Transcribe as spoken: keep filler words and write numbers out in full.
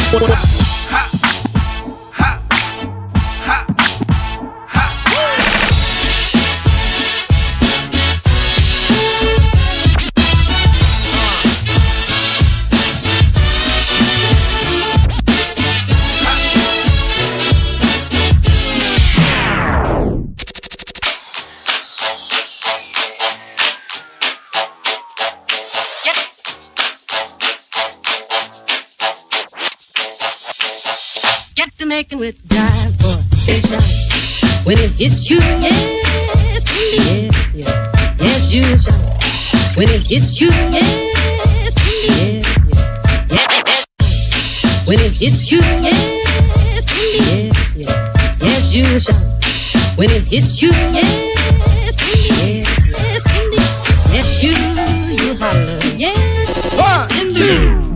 Get to making with jive, boy, it's shine. When it hits you, yes, indeed, yes, yes, yes, you shine. When it hits you, yes, indeed, yes, yes, yes. When it hits you, yes, indeed, yes, yes, yes, you shine. When it hits you, yes, indeed, yes, yes, indeed, yes, you, you holler, yes, One, indeed. two.